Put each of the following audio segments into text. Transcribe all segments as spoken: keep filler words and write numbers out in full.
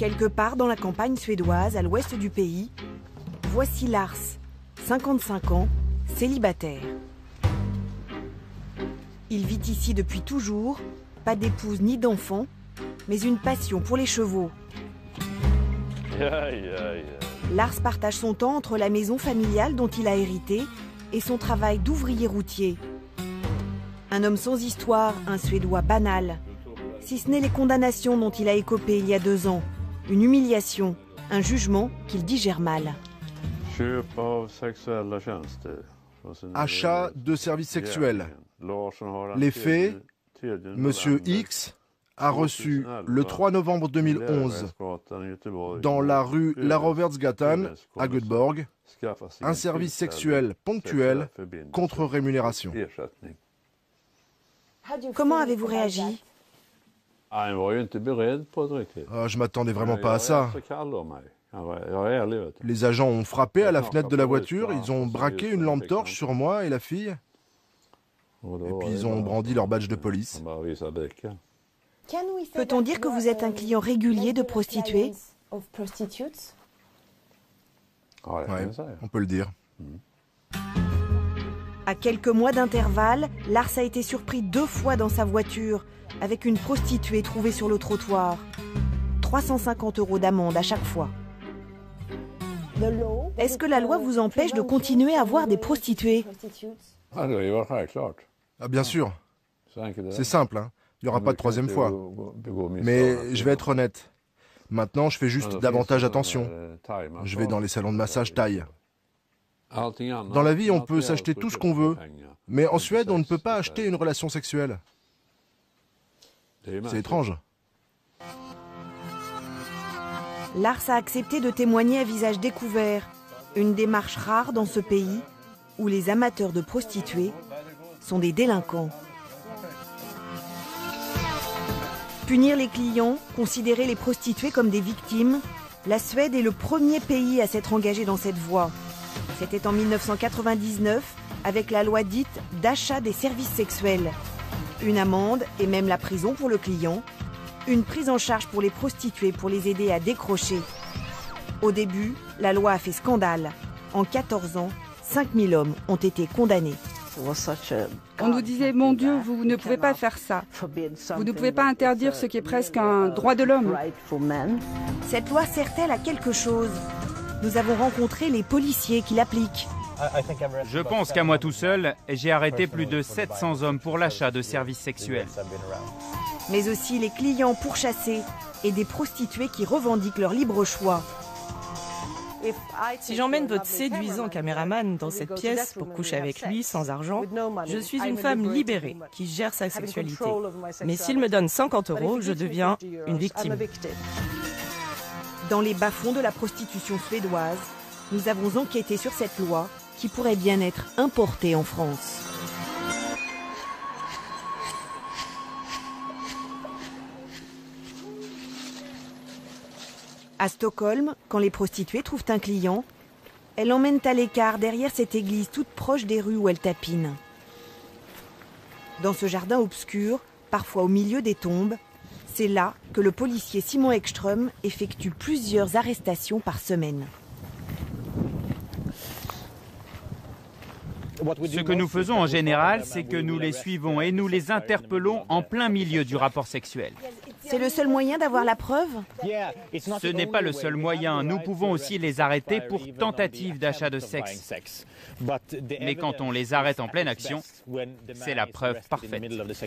Quelque part dans la campagne suédoise, à l'ouest du pays, voici Lars, cinquante-cinq ans, célibataire. Il vit ici depuis toujours, pas d'épouse ni d'enfant, mais une passion pour les chevaux. Lars partage son temps entre la maison familiale dont il a hérité et son travail d'ouvrier routier. Un homme sans histoire, un Suédois banal. Si ce n'est les condamnations dont il a écopé il y a deux ans. Une humiliation, un jugement qu'il digère mal. Achat de services sexuels. Les faits, Monsieur X a reçu le trois novembre deux mille onze, dans la rue Larovertsgatan à Göteborg, un service sexuel ponctuel contre rémunération. Comment avez-vous réagi? Euh, je m'attendais vraiment pas à ça. Les agents ont frappé à la fenêtre de la voiture, ils ont braqué une lampe torche sur moi et la fille, et puis ils ont brandi leur badge de police. Peut-on dire que vous êtes un client régulier de prostituées? Ouais, on peut le dire. À quelques mois d'intervalle, Lars a été surpris deux fois dans sa voiture avec une prostituée trouvée sur le trottoir. trois cent cinquante euros d'amende à chaque fois. Est-ce que la loi vous empêche de continuer à voir des prostituées? Ah bien sûr, c'est simple, hein. Il n'y aura pas de troisième fois. Mais je vais être honnête, maintenant je fais juste davantage attention. Je vais dans les salons de massage thaï. Dans la vie, on peut s'acheter tout ce qu'on veut, mais en Suède, on ne peut pas acheter une relation sexuelle. C'est étrange. Lars a accepté de témoigner à visage découvert, une démarche rare dans ce pays où les amateurs de prostituées sont des délinquants. Punir les clients, considérer les prostituées comme des victimes, la Suède est le premier pays à s'être engagé dans cette voie. C'était en mille neuf cent quatre-vingt-dix-neuf avec la loi dite d'achat des services sexuels. Une amende et même la prison pour le client, une prise en charge pour les prostituées pour les aider à décrocher. Au début, la loi a fait scandale. En quatorze ans, cinq mille hommes ont été condamnés. On nous disait, mon Dieu, vous ne pouvez pas faire ça. Vous ne pouvez pas interdire ce qui est presque un droit de l'homme. Cette loi sert-elle à quelque chose? Nous avons rencontré les policiers qui l'appliquent. Je pense qu'à moi tout seul, j'ai arrêté plus de sept cents hommes pour l'achat de services sexuels. Mais aussi les clients pourchassés et des prostituées qui revendiquent leur libre choix. Si j'emmène votre séduisant caméraman dans cette pièce pour coucher avec lui sans argent, je suis une femme libérée qui gère sa sexualité. Mais s'il me donne cinquante euros, je deviens une victime. Dans les bas-fonds de la prostitution suédoise, nous avons enquêté sur cette loi qui pourrait bien être importée en France. À Stockholm, quand les prostituées trouvent un client, elles l'emmènent à l'écart derrière cette église toute proche des rues où elles tapinent. Dans ce jardin obscur, parfois au milieu des tombes, c'est là que le policier Simon Ekström effectue plusieurs arrestations par semaine. Ce que nous faisons en général, c'est que nous les suivons et nous les interpellons en plein milieu du rapport sexuel. C'est le seul moyen d'avoir la preuve? Ce n'est pas le seul moyen. Nous pouvons aussi les arrêter pour tentative d'achat de sexe. Mais quand on les arrête en pleine action, c'est la preuve parfaite.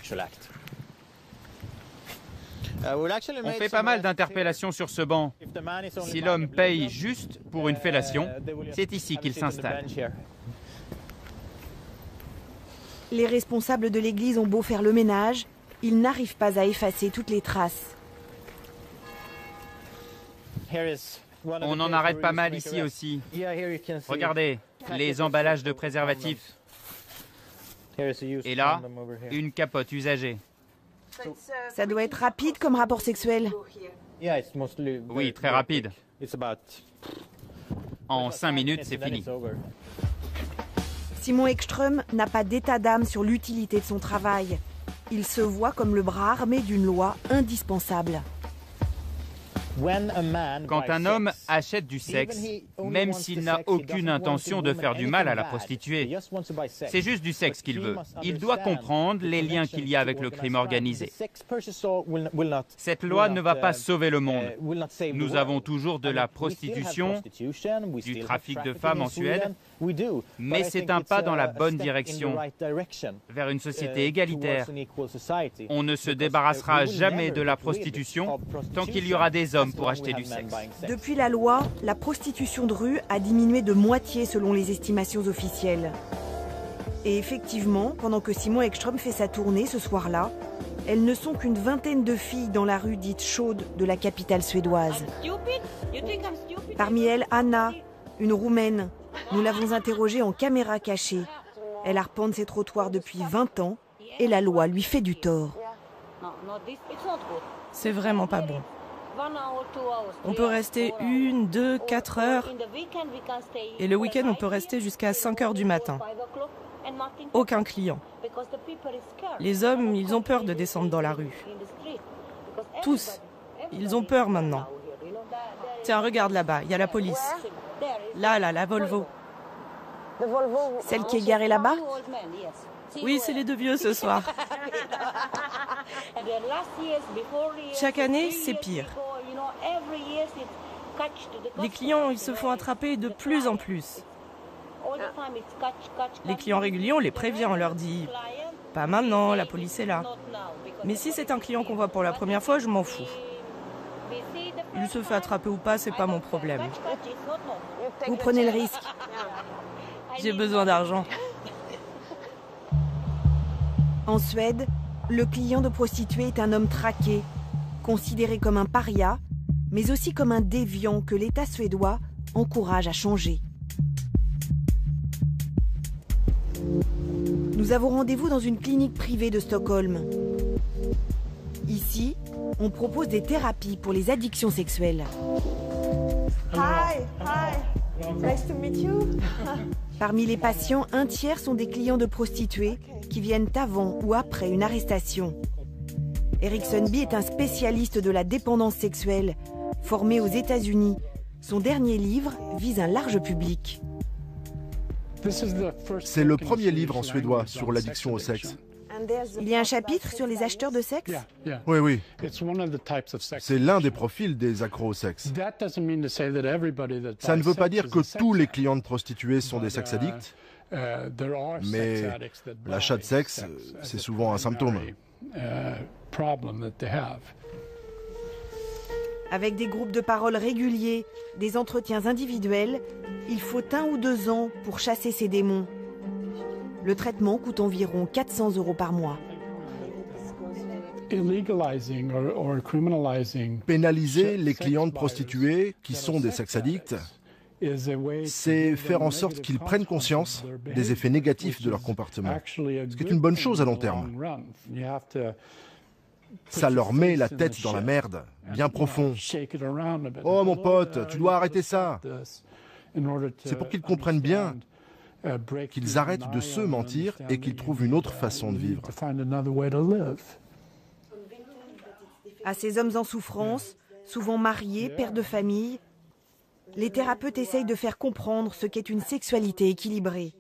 On fait pas mal d'interpellations sur ce banc. Si l'homme paye juste pour une fellation, c'est ici qu'il s'installe. Les responsables de l'église ont beau faire le ménage, ils n'arrivent pas à effacer toutes les traces. On en arrête pas mal ici aussi. Regardez, les emballages de préservatifs. Et là, une capote usagée. Ça doit être rapide comme rapport sexuel. Oui, très rapide. En cinq minutes, c'est fini. Simon Ekström n'a pas d'état d'âme sur l'utilité de son travail. Il se voit comme le bras armé d'une loi indispensable. Quand un homme achète du sexe, même s'il n'a aucune intention de faire du mal à la prostituée, c'est juste du sexe qu'il veut. Il doit comprendre les liens qu'il y a avec le crime organisé. Cette loi ne va pas sauver le monde. Nous avons toujours de la prostitution, du trafic de femmes en Suède, mais c'est un pas dans la bonne direction, vers une société égalitaire. On ne se débarrassera jamais de la prostitution tant qu'il y aura des hommes pour acheter du sexe. Depuis la loi, la prostitution de rue a diminué de moitié selon les estimations officielles. Et effectivement, pendant que Simon Ekström fait sa tournée ce soir-là, elles ne sont qu'une vingtaine de filles dans la rue dite chaude de la capitale suédoise. Parmi elles, Anna, une Roumaine. Nous l'avons interrogée en caméra cachée. Elle arpente ses trottoirs depuis vingt ans et la loi lui fait du tort. C'est vraiment pas bon. On peut rester une, deux, quatre heures. Et le week-end, on peut rester jusqu'à cinq heures du matin. Aucun client. Les hommes, ils ont peur de descendre dans la rue. Tous. Ils ont peur maintenant. Tiens, regarde là-bas, il y a la police. Là, là, la Volvo. Celle qui est garée là-bas ? Oui, c'est les deux vieux ce soir. Chaque année, c'est pire. Les clients, ils se font attraper de plus en plus. Les clients réguliers, on les prévient, on leur dit « Pas maintenant, la police est là ». Mais si c'est un client qu'on voit pour la première fois, je m'en fous. Il se fait attraper ou pas, c'est pas mon problème. Vous prenez le risque. J'ai besoin d'argent. En Suède, le client de prostituée est un homme traqué, considéré comme un paria, mais aussi comme un déviant que l'État suédois encourage à changer. Nous avons rendez-vous dans une clinique privée de Stockholm. Ici, on propose des thérapies pour les addictions sexuelles. Hi, hi. Nice to meet you. Parmi les patients, un tiers sont des clients de prostituées qui viennent avant ou après une arrestation. Erik Sundby est un spécialiste de la dépendance sexuelle, formé aux États-Unis. Son dernier livre vise un large public. C'est le premier livre en suédois sur l'addiction au sexe. Il y a un chapitre sur les acheteurs de sexe ? Oui, oui. C'est l'un des profils des accros au sexe. Ça ne veut pas dire que tous les clients de prostituées sont des sex addicts, mais l'achat de sexe, c'est souvent un symptôme. Avec des groupes de parole réguliers, des entretiens individuels, il faut un ou deux ans pour chasser ces démons. Le traitement coûte environ quatre cents euros par mois. Pénaliser les clients de prostituées qui sont des sex addicts, c'est faire en sorte qu'ils prennent conscience des effets négatifs de leur comportement, ce qui est une bonne chose à long terme. Ça leur met la tête dans la merde, bien profond. « Oh mon pote, tu dois arrêter ça !» C'est pour qu'ils comprennent bien qu'ils arrêtent de se mentir et qu'ils trouvent une autre façon de vivre. À ces hommes en souffrance, souvent mariés, pères de famille, les thérapeutes essayent de faire comprendre ce qu'est une sexualité équilibrée.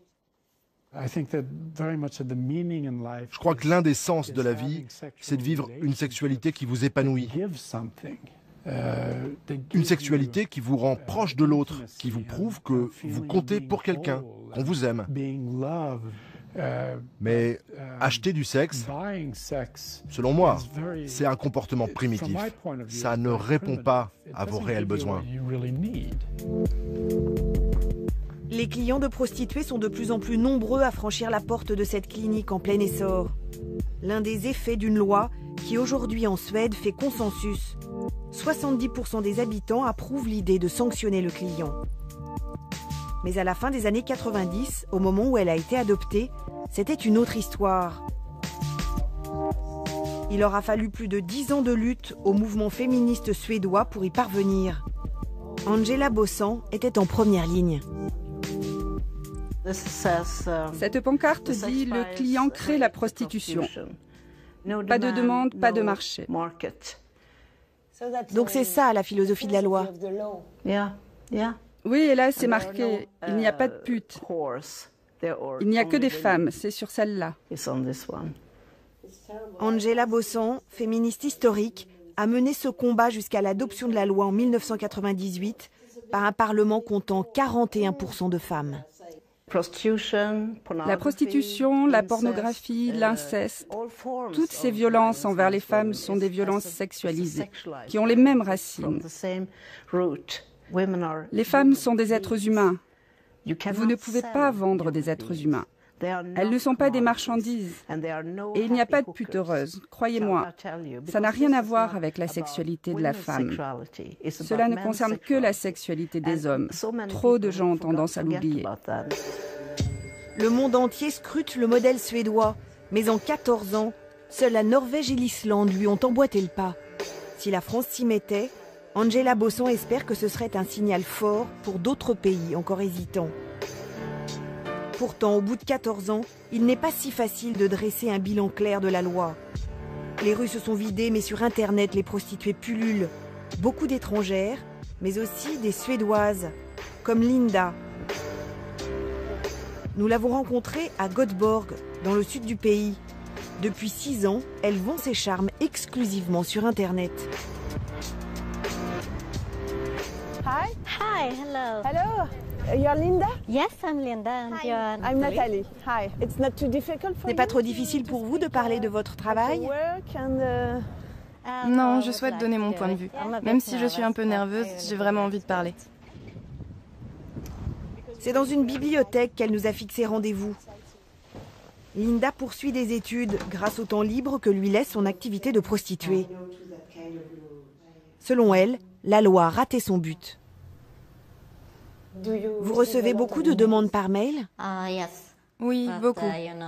Je crois que l'un des sens de la vie, c'est de vivre une sexualité qui vous épanouit. Une sexualité qui vous rend proche de l'autre, qui vous prouve que vous comptez pour quelqu'un, qu'on vous aime. Mais acheter du sexe, selon moi, c'est un comportement primitif. Ça ne répond pas à vos réels besoins. Les clients de prostituées sont de plus en plus nombreux à franchir la porte de cette clinique en plein essor. L'un des effets d'une loi qui aujourd'hui en Suède fait consensus. soixante-dix pour cent des habitants approuvent l'idée de sanctionner le client. Mais à la fin des années quatre-vingt-dix, au moment où elle a été adoptée, c'était une autre histoire. Il aura fallu plus de dix ans de lutte au mouvement féministe suédois pour y parvenir. Angela Bossan était en première ligne. Cette pancarte dit « Le client crée la prostitution ». Pas de demande, pas de marché. Donc c'est ça la philosophie de la loi. Oui, et là c'est marqué, il n'y a pas de pute. Il n'y a que des femmes, c'est sur celle-là. Angela Bosson, féministe historique, a mené ce combat jusqu'à l'adoption de la loi en mille neuf cent quatre-vingt-dix-huit par un parlement comptant quarante et un pour cent de femmes. La prostitution, la pornographie, l'inceste, toutes ces violences envers les femmes sont des violences sexualisées, qui ont les mêmes racines. Les femmes sont des êtres humains. Vous ne pouvez pas vendre des êtres humains. Elles ne sont pas des marchandises. Et il n'y a pas de pute heureuse, croyez-moi. Ça n'a rien à voir avec la sexualité de la femme. Cela ne concerne que la sexualité des hommes. Trop de gens ont tendance à l'oublier. Le monde entier scrute le modèle suédois. Mais en quatorze ans, seuls la Norvège et l'Islande lui ont emboîté le pas. Si la France s'y mettait, Angela Bosson espère que ce serait un signal fort pour d'autres pays encore hésitants. Pourtant, au bout de quatorze ans, il n'est pas si facile de dresser un bilan clair de la loi. Les rues se sont vidées, mais sur Internet, les prostituées pullulent. Beaucoup d'étrangères, mais aussi des Suédoises, comme Linda. Nous l'avons rencontrée à Göteborg, dans le sud du pays. Depuis six ans, elle vend ses charmes exclusivement sur Internet. Hi. Hi, hello. Hello. You're Linda? Yes, I'm Linda and Hi. you're I'm Nathalie. Hi. It's not too difficult for C'est pas trop difficile pour vous de parler de votre travail? work and, uh... Non, je souhaite donner mon point de vue. Même si je suis un peu nerveuse, j'ai vraiment envie de parler. C'est dans une bibliothèque qu'elle nous a fixé rendez-vous. Linda poursuit des études grâce au temps libre que lui laisse son activité de prostituée. Selon elle, la loi a raté son but. Vous recevez beaucoup de demandes par mail? Oui, beaucoup.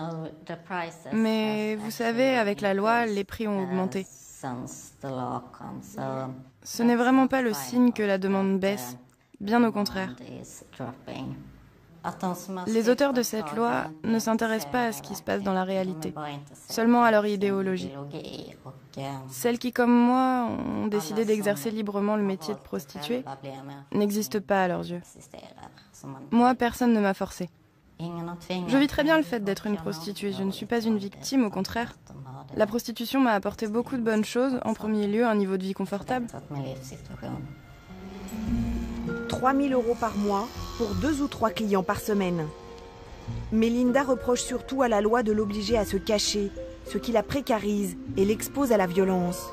Mais vous savez, avec la loi, les prix ont augmenté. Ce n'est vraiment pas le signe que la demande baisse, bien au contraire. Les auteurs de cette loi ne s'intéressent pas à ce qui se passe dans la réalité, seulement à leur idéologie. Celles qui, comme moi, ont décidé d'exercer librement le métier de prostituée n'existent pas à leurs yeux. Moi, personne ne m'a forcée. Je vis très bien le fait d'être une prostituée. Je ne suis pas une victime, au contraire. La prostitution m'a apporté beaucoup de bonnes choses. En premier lieu, un niveau de vie confortable. trois mille euros par mois pour deux ou trois clients par semaine. Mais Linda reproche surtout à la loi de l'obliger à se cacher, ce qui la précarise et l'expose à la violence.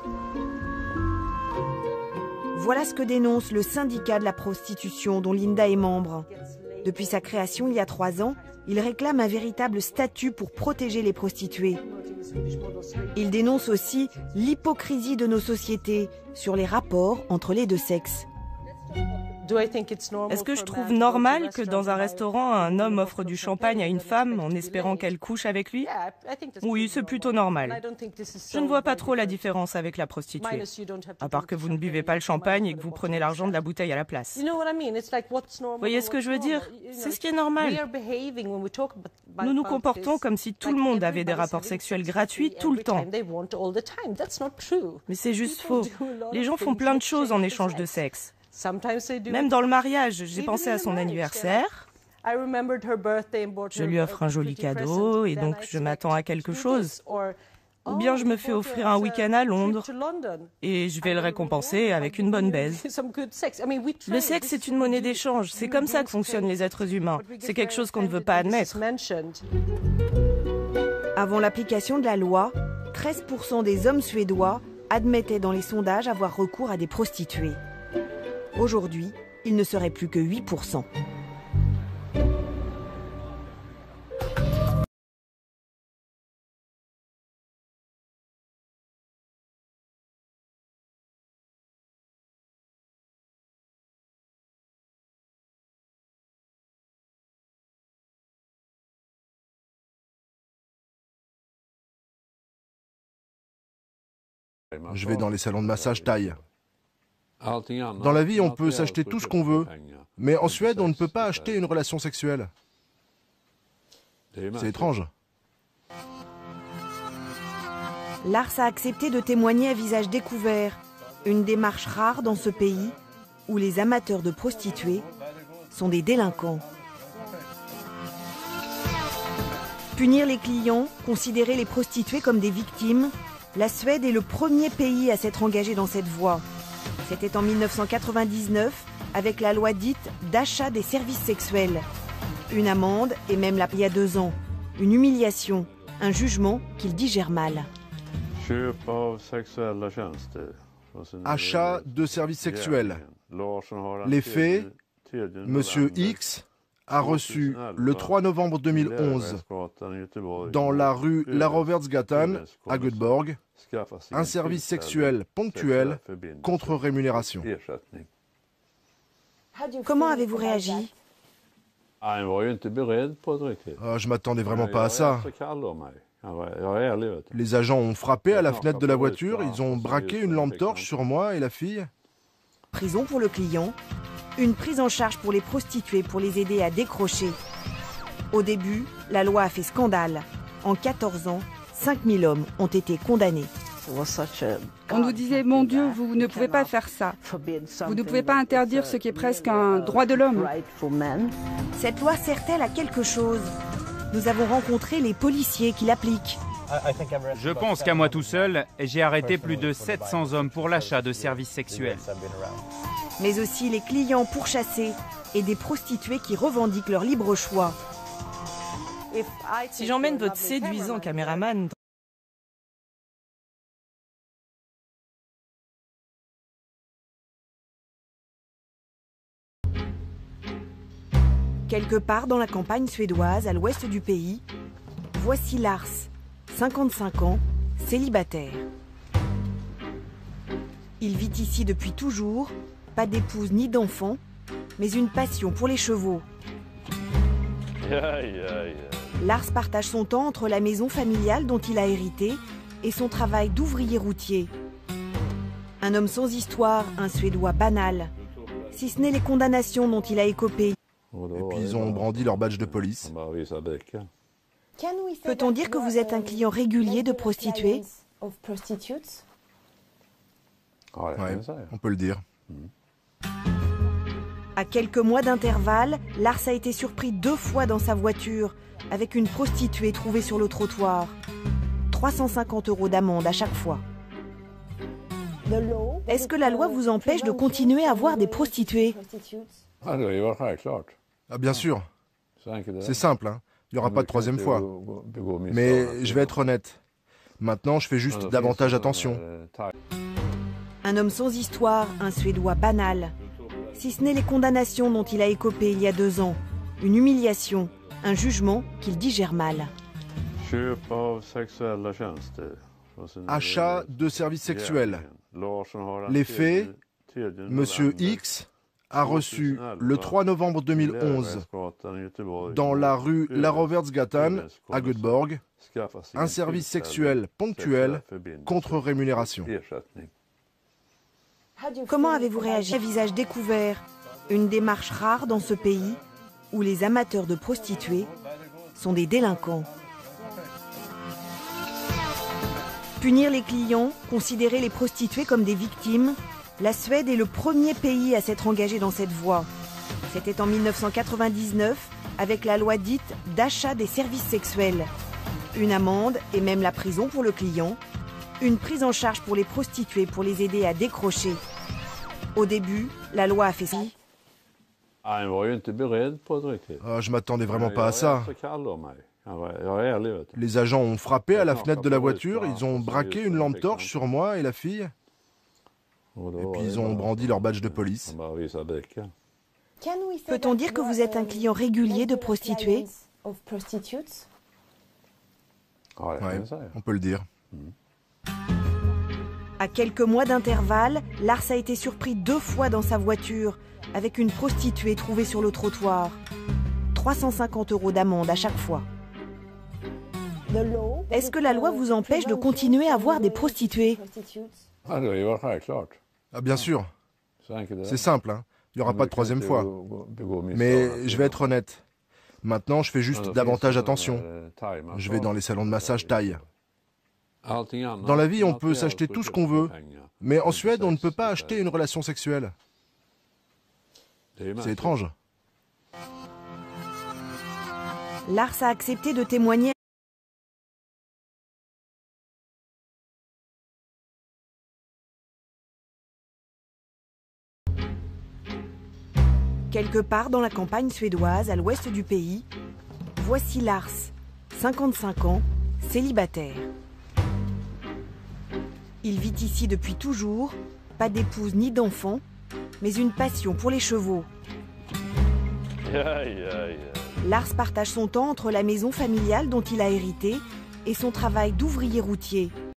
Voilà ce que dénonce le syndicat de la prostitution dont Linda est membre. Depuis sa création il y a trois ans, il réclame un véritable statut pour protéger les prostituées. Il dénonce aussi l'hypocrisie de nos sociétés sur les rapports entre les deux sexes. Est-ce que je trouve normal que dans un restaurant, un homme offre du champagne à une femme en espérant qu'elle couche avec lui? Oui, c'est plutôt normal. Je ne vois pas trop la différence avec la prostituée, à part que vous ne buvez pas le champagne et que vous prenez l'argent de la bouteille à la place. Vous voyez ce que je veux dire? C'est ce qui est normal. Nous nous comportons comme si tout le monde avait des rapports sexuels gratuits tout le temps. Mais c'est juste faux. Les gens font plein de choses en échange de sexe. Même dans le mariage, j'ai pensé à son anniversaire. Je lui offre un joli cadeau et donc je m'attends à quelque chose. Ou bien je me fais offrir un week-end à Londres et je vais le récompenser avec une bonne baise. Le sexe est une monnaie d'échange. C'est comme ça que fonctionnent les êtres humains. C'est quelque chose qu'on ne veut pas admettre. Avant l'application de la loi, treize pour cent des hommes suédois admettaient dans les sondages avoir recours à des prostituées. Aujourd'hui, il ne serait plus que huit pour cent. Je vais dans les salons de massage thaï. Dans la vie, on peut s'acheter tout ce qu'on veut, mais en Suède, on ne peut pas acheter une relation sexuelle. C'est étrange. Lars a accepté de témoigner à visage découvert. Une démarche rare dans ce pays où les amateurs de prostituées sont des délinquants. Punir les clients, considérer les prostituées comme des victimes, la Suède est le premier pays à s'être engagé dans cette voie. C'était en mille neuf cent quatre-vingt-dix-neuf avec la loi dite d'achat des services sexuels. Une amende et même la... il y a deux ans. Une humiliation, un jugement qu'il digère mal. Achat de services sexuels. Les faits, Monsieur X a reçu le trois novembre deux mille onze dans la rue Larovertsgatan à Göteborg un service sexuel ponctuel contre rémunération. Comment avez-vous réagi? euh, Je m'attendais vraiment pas à ça. Les agents ont frappé à la fenêtre de la voiture, ils ont braqué une lampe torche sur moi et la fille. Prison pour le client, une prise en charge pour les prostituées pour les aider à décrocher. Au début, la loi a fait scandale. En quatorze ans, cinq mille hommes ont été condamnés. On nous disait, mon Dieu, vous ne pouvez pas faire ça. Vous ne pouvez pas interdire ce qui est presque un droit de l'homme. Cette loi sert-elle à quelque chose? Nous avons rencontré les policiers qui l'appliquent. Je pense qu'à moi tout seul, j'ai arrêté plus de sept cents hommes pour l'achat de services sexuels. Mais aussi les clients pourchassés et des prostituées qui revendiquent leur libre choix. Si j'emmène votre séduisant caméraman... Quelque part dans la campagne suédoise, à l'ouest du pays, voici Lars, cinquante-cinq ans, célibataire. Il vit ici depuis toujours, pas d'épouse ni d'enfant, mais une passion pour les chevaux. Lars partage son temps entre la maison familiale dont il a hérité et son travail d'ouvrier routier. Un homme sans histoire, un Suédois banal, si ce n'est les condamnations dont il a écopé. Et puis ils ont brandi leur badge de police. Peut-on dire que vous êtes un client régulier de prostituées? Ouais, on peut le dire. À quelques mois d'intervalle, Lars a été surpris deux fois dans sa voiture avec une prostituée trouvée sur le trottoir. trois cent cinquante euros d'amende à chaque fois. Est-ce que la loi vous empêche de continuer à voir des prostituées? Ah bien sûr. C'est simple, hein. Il n'y aura pas de troisième fois. Mais je vais être honnête. Maintenant, je fais juste davantage attention. Un homme sans histoire, un Suédois banal. Si ce n'est les condamnations dont il a écopé il y a deux ans. Une humiliation, un jugement qu'il digère mal. Achat de services sexuels. Les faits, Monsieur X a reçu le trois novembre deux mille onze dans la rue Larovertsgatan à Göteborg un service sexuel ponctuel contre rémunération. Comment avez-vous réagi? À visage découvert, une démarche rare dans ce pays où les amateurs de prostituées sont des délinquants. Punir les clients, considérer les prostituées comme des victimes, la Suède est le premier pays à s'être engagé dans cette voie. C'était en mille neuf cent quatre-vingt-dix-neuf avec la loi dite d'achat des services sexuels. Une amende et même la prison pour le client. Une prise en charge pour les prostituées pour les aider à décrocher. Au début, la loi a fait ça. Ah, je m'attendais vraiment pas à ça. Les agents ont frappé à la fenêtre de la voiture, ils ont braqué une lampe torche sur moi et la fille. Et puis ils ont brandi leur badge de police. Peut-on dire que vous êtes un client régulier de prostituées? Ouais, on peut le dire. À quelques mois d'intervalle, Lars a été surpris deux fois dans sa voiture avec une prostituée trouvée sur le trottoir. trois cent cinquante euros d'amende à chaque fois. Est-ce que la loi vous empêche de continuer à voir des prostituées? Ah bien sûr. C'est simple, hein. Il n'y aura pas de troisième fois. Mais je vais être honnête. Maintenant, je fais juste davantage attention. Je vais dans les salons de massage thaï. Dans la vie, on peut s'acheter tout ce qu'on veut, mais en Suède, on ne peut pas acheter une relation sexuelle. C'est étrange. Lars a accepté de témoigner. Quelque part dans la campagne suédoise, à l'ouest du pays, voici Lars, cinquante-cinq ans, célibataire. Il vit ici depuis toujours, pas d'épouse ni d'enfant, mais une passion pour les chevaux. Lars partage son temps entre la maison familiale dont il a hérité et son travail d'ouvrier routier.